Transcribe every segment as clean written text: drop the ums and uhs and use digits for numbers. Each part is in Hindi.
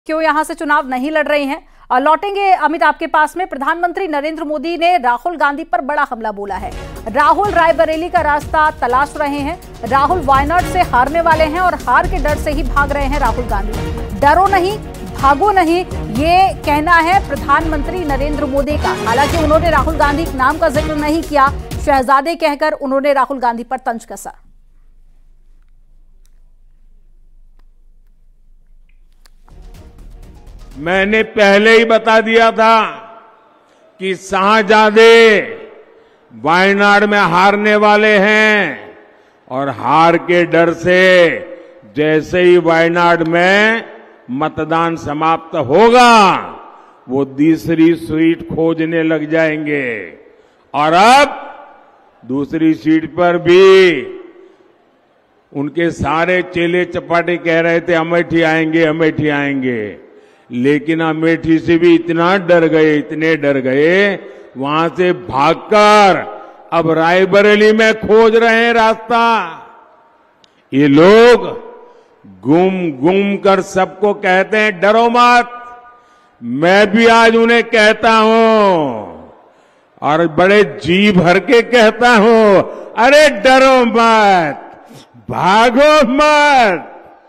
क्यों यहां से चुनाव नहीं लड़ रही हैं। लौटेंगे अमित आपके पास में। प्रधानमंत्री नरेंद्र मोदी ने राहुल गांधी पर बड़ा हमला बोला है। राहुल रायबरेली का रास्ता तलाश रहे हैं। राहुल वायनाड से हारने वाले हैं और हार के डर से ही भाग रहे हैं राहुल गांधी। डरो नहीं, भागो नहीं, ये कहना है प्रधानमंत्री नरेंद्र मोदी का। हालांकि उन्होंने राहुल गांधी के नाम का जिक्र नहीं किया, शहजादे कहकर उन्होंने राहुल गांधी पर तंज कसा। मैंने पहले ही बता दिया था कि शाहजादे वायनाड में हारने वाले हैं और हार के डर से जैसे ही वायनाड में मतदान समाप्त होगा वो दूसरी सीट खोजने लग जाएंगे। और अब दूसरी सीट पर भी उनके सारे चेले चपाटे कह रहे थे अमेठी आएंगे, अमेठी आएंगे, लेकिन अमेठी से भी इतना डर गए, इतने डर गए, वहां से भागकर अब रायबरेली में खोज रहे हैं रास्ता। ये लोग घूम घूम कर सबको कहते हैं डरो मत। मैं भी आज उन्हें कहता हूं और बड़े जी भर के कहता हूं, अरे डरो मत, भागो मत।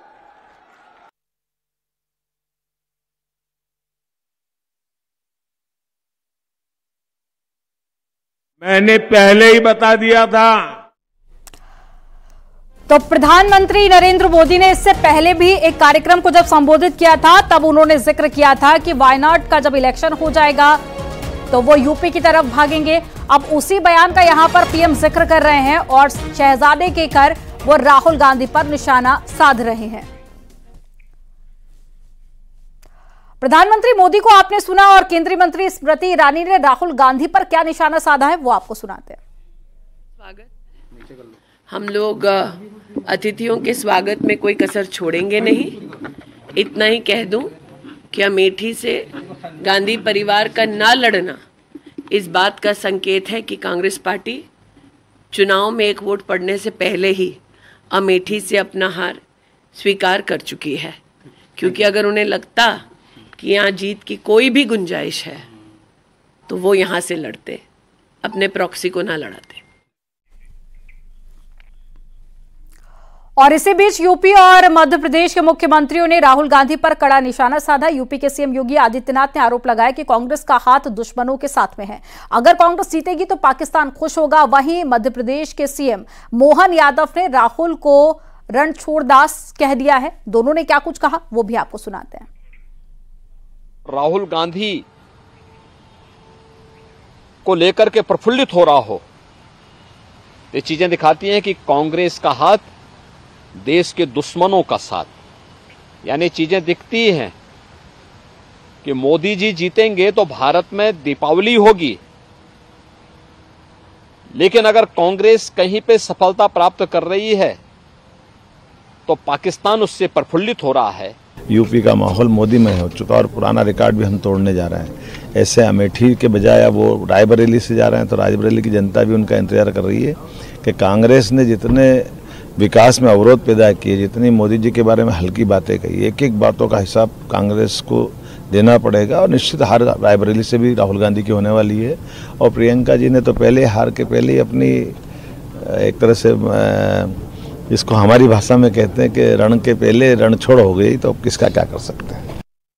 मैंने पहले ही बता दिया था। तो प्रधानमंत्री नरेंद्र मोदी ने इससे पहले भी एक कार्यक्रम को जब संबोधित किया था तब उन्होंने जिक्र किया था कि वायनाड का जब इलेक्शन हो जाएगा तो वो यूपी की तरफ भागेंगे। अब उसी बयान का यहां पर पीएम जिक्र कर रहे हैं और शहजादे के कर वो राहुल गांधी पर निशाना साध रहे हैं। प्रधानमंत्री मोदी को आपने सुना और केंद्रीय मंत्री स्मृति ईरानी ने राहुल गांधी पर क्या निशाना साधा है वो आपको सुनाते हैं। स्वागत, हम लोग अतिथियों के स्वागत में कोई कसर छोड़ेंगे नहीं। इतना ही कह दूं कि अमेठी से गांधी परिवार का ना लड़ना इस बात का संकेत है कि कांग्रेस पार्टी चुनाव में एक वोट पड़ने से पहले ही अमेठी से अपना हार स्वीकार कर चुकी है। क्योंकि अगर उन्हें लगता कि यहाँ जीत की कोई भी गुंजाइश है तो वो यहाँ से लड़ते, अपने प्रॉक्सी को ना लड़ाते। और इसी बीच यूपी और मध्य प्रदेश के मुख्यमंत्रियों ने राहुल गांधी पर कड़ा निशाना साधा। यूपी के सीएम योगी आदित्यनाथ ने आरोप लगाया कि कांग्रेस का हाथ दुश्मनों के साथ में है। अगर कांग्रेस जीतेगी तो पाकिस्तान खुश होगा। वहीं मध्य प्रदेश के सीएम मोहन यादव ने राहुल को रणछोड़दास कह दिया है। दोनों ने क्या कुछ कहा वो भी आपको सुनाते हैं। राहुल गांधी को लेकर के प्रफुल्लित हो रहा हो, ये चीजें दिखाती हैं कि कांग्रेस का हाथ देश के दुश्मनों का साथ। यानी चीजें दिखती हैं कि मोदी जी जीतेंगे तो भारत में दीपावली होगी, लेकिन अगर कांग्रेस कहीं पे सफलता प्राप्त कर रही है तो पाकिस्तान उससे प्रफुल्लित हो रहा है। यूपी का माहौल मोदी में हो चुका और पुराना रिकॉर्ड भी हम तोड़ने जा रहे हैं। ऐसे अमेठी के बजाय अब वो रायबरेली से जा रहे हैं तो रायबरेली की जनता भी उनका इंतजार कर रही है कि कांग्रेस ने जितने विकास में अवरोध पैदा किए, जितनी मोदी जी के बारे में हल्की बातें कही, एक एक बातों का हिसाब कांग्रेस को देना पड़ेगा। और निश्चित हार रायबरेली से भी राहुल गांधी की होने वाली है। और प्रियंका जी ने तो पहले हार के पहले ही अपनी एक तरह से इसको हमारी भाषा में कहते हैं कि रण के पहले रण छोड़ हो गई, तो अब किसका क्या कर सकते हैं।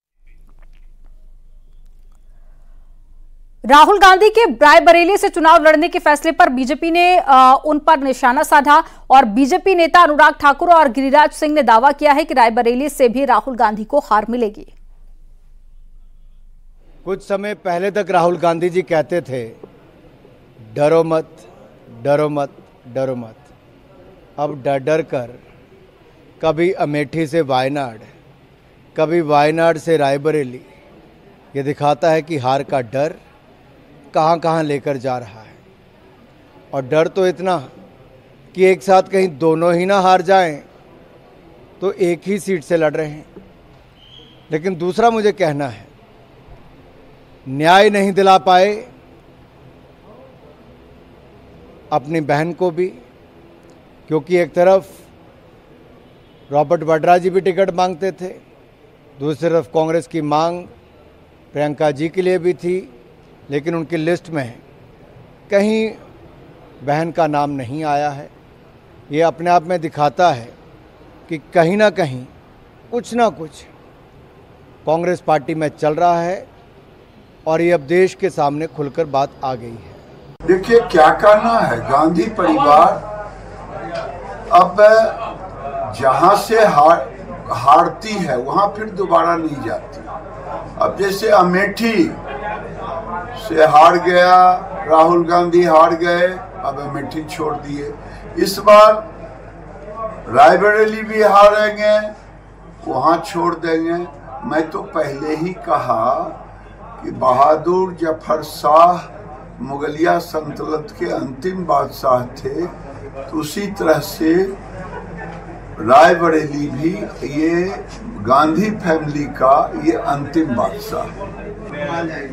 राहुल गांधी के रायबरेली से चुनाव लड़ने के फैसले पर बीजेपी ने उन पर निशाना साधा और बीजेपी नेता अनुराग ठाकुर और गिरिराज सिंह ने दावा किया है कि रायबरेली से भी राहुल गांधी को हार मिलेगी। कुछ समय पहले तक राहुल गांधी जी कहते थे डरो मत, डरो मत, डरो मत। अब डर डर कर कभी अमेठी से वायनाड, कभी वायनाड से रायबरेली, ये दिखाता है कि हार का डर कहां कहां लेकर जा रहा है। और डर तो इतना कि एक साथ कहीं दोनों ही ना हार जाएं तो एक ही सीट से लड़ रहे हैं। लेकिन दूसरा मुझे कहना है, न्याय नहीं दिला पाए अपनी बहन को भी, क्योंकि एक तरफ रॉबर्ट वाड्रा जी भी टिकट मांगते थे, दूसरी तरफ कांग्रेस की मांग प्रियंका जी के लिए भी थी, लेकिन उनकी लिस्ट में कहीं बहन का नाम नहीं आया है। ये अपने आप में दिखाता है कि कहीं ना कहीं कुछ ना कुछ कांग्रेस पार्टी में चल रहा है और ये अब देश के सामने खुलकर बात आ गई है। देखिए क्या करना है, गांधी परिवार अब जहां से हारती है वहां फिर दोबारा नहीं जाती। अब जैसे अमेठी से हार गया, राहुल गांधी हार गए, अब अमेठी छोड़ दिए। इस बार रायबरेली भी हारेंगे, वहां छोड़ देंगे। मैं तो पहले ही कहा कि बहादुर जफर शाह मुगलिया सल्तनत के अंतिम बादशाह थे, तो उसी तरह से रायबरेली भी ये गांधी फैमिली का ये अंतिम बादशाह।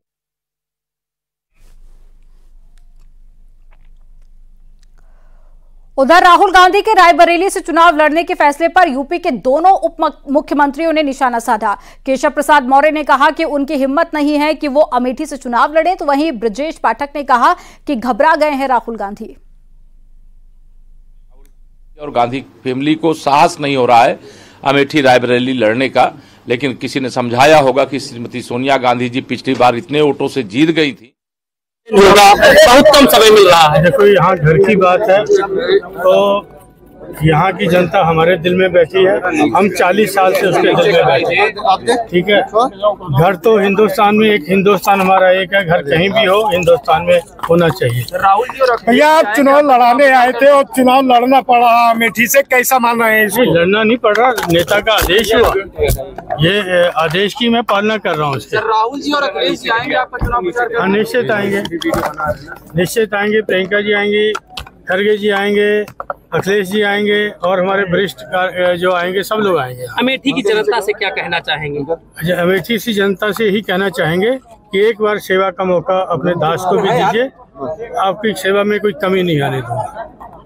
उधर राहुल गांधी के रायबरेली से चुनाव लड़ने के फैसले पर यूपी के दोनों उप मुख्यमंत्रियों ने निशाना साधा। केशव प्रसाद मौर्य ने कहा कि उनकी हिम्मत नहीं है कि वो अमेठी से चुनाव लड़े, तो वहीं ब्रजेश पाठक ने कहा कि घबरा गए हैं राहुल गांधी। और गांधी फैमिली को साहस नहीं हो रहा है अमेठी रायबरेली लड़ने का, लेकिन किसी ने समझाया होगा कि श्रीमती सोनिया गांधी जी पिछली बार इतने वोटों से जीत गई थी। बहुत कम समय मिल रहा है। देखो यहाँ घर की बात है, तो यहाँ की जनता हमारे दिल में बैठी है, हम 40 साल से उसके दिल में बैठे हैं। ठीक है, घर तो हिंदुस्तान में एक, हिंदुस्तान हमारा एक है, घर कहीं भी हो हिंदुस्तान में होना चाहिए। भैया आप चुनाव लड़ाने आए थे और चुनाव लड़ना पड़ा अमेठी से, कैसा मान रहे हैं इसको? लड़ना नहीं पड़ रहा, नेता का आदेश हुआ, ये आदेश की मैं पालना कर रहा हूँ। राहुल जी और अखिलेश जी आएंगे आपका चुनाव प्रचार? निश्चित आएंगे, निश्चित आएंगे। प्रियंका जी आएंगी, खड़गे जी आएंगे, अखिलेश जी आएंगे और हमारे वरिष्ठ जो आएंगे सब लोग आएंगे। अमेठी की जनता से क्या कहना चाहेंगे? अमेठी की जनता से ही कहना चाहेंगे कि एक बार सेवा का मौका अपने दास को भी दीजिए, आपकी सेवा में कोई कमी नहीं आने दूंगा।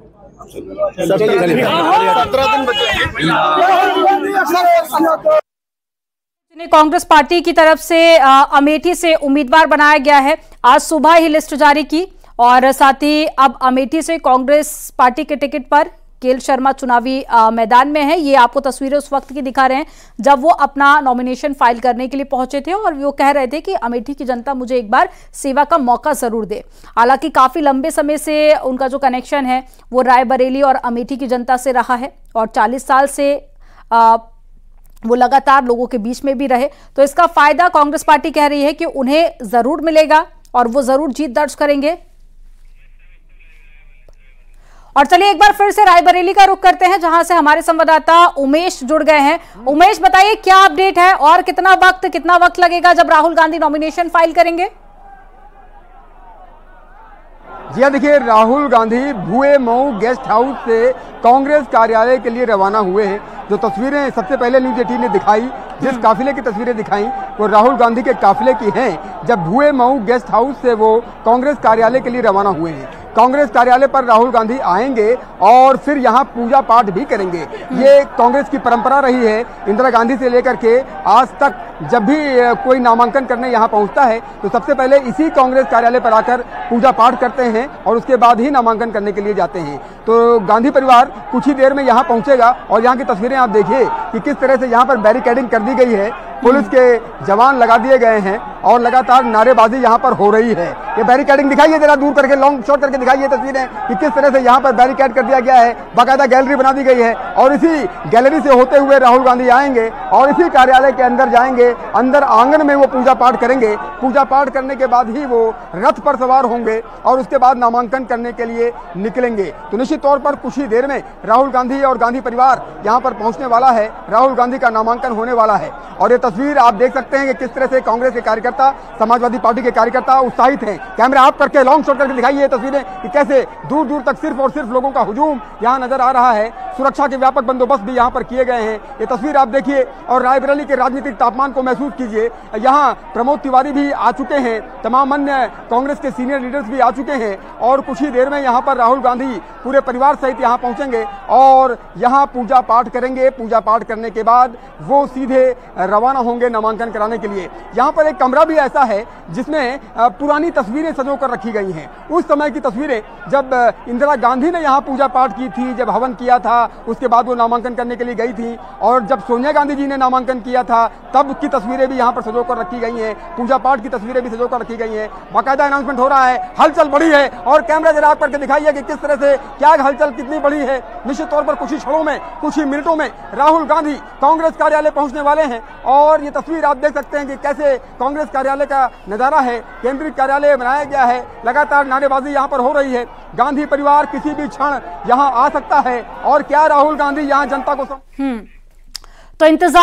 कांग्रेस पार्टी की तरफ से अमेठी से उम्मीदवार बनाया गया है। आज सुबह ही लिस्ट जारी की और साथ ही अब अमेठी से कांग्रेस पार्टी के टिकट पर केएल शर्मा चुनावी मैदान में है। ये आपको तस्वीरें उस वक्त की दिखा रहे हैं जब वो अपना नॉमिनेशन फाइल करने के लिए पहुंचे थे और वो कह रहे थे कि अमेठी की जनता मुझे एक बार सेवा का मौका जरूर दे। हालांकि काफी लंबे समय से उनका जो कनेक्शन है वो रायबरेली और अमेठी की जनता से रहा है और 40 साल से वो लगातार लोगों के बीच में भी रहे, तो इसका फायदा कांग्रेस पार्टी कह रही है कि उन्हें जरूर मिलेगा और वो जरूर जीत दर्ज करेंगे। और चलिए एक बार फिर से रायबरेली का रुख करते हैं जहां से हमारे संवाददाता उमेश जुड़ गए हैं। उमेश, बताइए क्या अपडेट है और कितना वक्त लगेगा जब राहुल गांधी नॉमिनेशन फाइल करेंगे? जी हाँ, देखिए राहुल गांधी भुए मऊ गेस्ट हाउस से कांग्रेस कार्यालय के लिए रवाना हुए हैं। जो तस्वीरें सबसे पहले न्यूज 18 ने दिखाई, जिस काफिले की तस्वीरें दिखाई वो राहुल गांधी के काफिले की हैं, जब भुए मऊ गेस्ट हाउस से वो कांग्रेस कार्यालय के लिए रवाना हुए हैं। कांग्रेस कार्यालय पर राहुल गांधी आएंगे और फिर यहाँ पूजा पाठ भी करेंगे। ये कांग्रेस की परंपरा रही है, इंदिरा गांधी से लेकर के आज तक जब भी कोई नामांकन करने यहाँ पहुँचता है तो सबसे पहले इसी कांग्रेस कार्यालय पर आकर पूजा पाठ करते हैं और उसके बाद ही नामांकन करने के लिए जाते हैं। तो गांधी परिवार कुछ ही देर में यहाँ पहुँचेगा और यहाँ की तस्वीरें आप देखिए कि किस तरह से यहाँ पर बैरिकेडिंग कर दी गई है, पुलिस के जवान लगा दिए गए हैं और लगातार नारेबाजी यहाँ पर हो रही है। ये बैरिकेडिंग दिखाइए जरा दूर करके, लॉन्ग शॉट करके दिखाइए तस्वीरें कि किस तरह से यहाँ पर बैरिकेड कर दिया गया है, बाकायदा गैलरी बना दी गई है और इसी गैलरी से होते हुए राहुल गांधी आएंगे और इसी कार्यालय के अंदर जाएंगे। अंदर आंगन में वो पूजा पाठ करेंगे। पूजा पाठ करने के बाद ही वो रथ पर सवार होंगे और उसके बाद नामांकन करने के लिए निकलेंगे। तो निश्चित तौर पर कुछ ही देर में राहुल गांधी और गांधी परिवार यहाँ पर पहुंचने वाला है, राहुल गांधी का नामांकन होने वाला है। और ये तस्वीर आप देख सकते हैं कि किस तरह से कांग्रेस के कार्यकर्ता, समाजवादी पार्टी के कार्यकर्ता उत्साहित हैं। कैमरा आप करके लॉन्ग शॉट करके दिखाइए ये तस्वीरें कि कैसे दूर दूर तक सिर्फ और सिर्फ लोगों का हुजूम यहाँ नजर आ रहा है। सुरक्षा के व्यापक बंदोबस्त भी यहाँ पर किए गए हैं। ये तस्वीर आप देखिए और रायबरेली के राजनीतिक तापमान को महसूस कीजिए। यहाँ प्रमोद तिवारी भी आ चुके हैं, तमाम अन्य कांग्रेस के सीनियर लीडर्स भी आ चुके हैं और कुछ ही देर में यहाँ पर राहुल गांधी पूरे परिवार सहित यहाँ पहुंचेंगे और यहाँ पूजा पाठ करेंगे। पूजा पाठ करने के बाद वो सीधे रवाना होंगे नामांकन कराने के लिए। यहाँ पर एक कमरा भी ऐसा है जिसमें पुरानी तस्वीरें सजो कर रखी गई हैं। उस समय की तस्वीरें जब इंदिरा गांधी ने यहाँ पूजा पाठ की थी, जब हवन किया था, उसके बाद वो नामांकन करने के लिए गई थी, और जब सोनिया गांधी जी ने नामांकन किया था तब की तस्वीरें भी यहाँ पर सजो कर रखी गई हैं। पूजा पाठ की तस्वीरें भी सजो कर रखी गई हैं। बाकायदा अनाउंसमेंट हो रहा है, हलचल बढ़ी है और कैमरा जरा आप करके दिखाइए कि किस तरह से क्या हलचल कितनी बड़ी है। निश्चित तौर पर कुछ ही क्षणों में, कुछ ही मिनटों में राहुल गांधी कांग्रेस कार्यालय पहुंचने वाले हैं और ये तस्वीर आप देख सकते हैं कि कैसे कांग्रेस कार्यालय का नजारा है। केंद्रीय कार्यालय बनाया गया है, लगातार नारेबाजी यहाँ पर हो रही है। गांधी परिवार किसी भी क्षण यहाँ आ सकता है और क्या राहुल गांधी यहाँ जनता को तो इंतजार